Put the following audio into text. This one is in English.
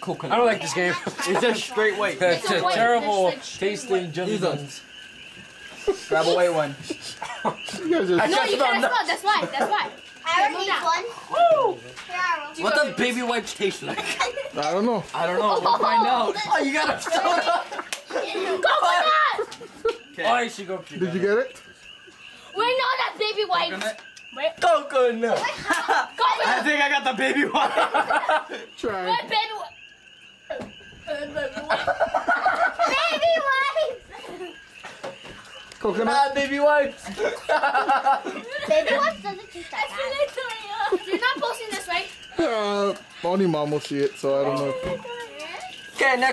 coconut. I don't like this game. It's just straight white. It's a terrible tasting jelly beans. Grab a white one. You guys are... No, you can't smell. That's why. That's why. Aaron needs one. Woo! What does baby wipes taste like? I don't know. I don't know. We'll find out. Oh, you got a soda. Coconut! Okay. Oh, I should go. Did you get it? Wait, no, that's baby wipes. Coconut? Wait. Coconut. Coconut. I think I got the baby one. Try. What baby Baby wipes. Coconut. Baby wipes. Baby wipes doesn't taste like that. You're not posting this, right? Only mom will see it, so I don't know. Okay, next.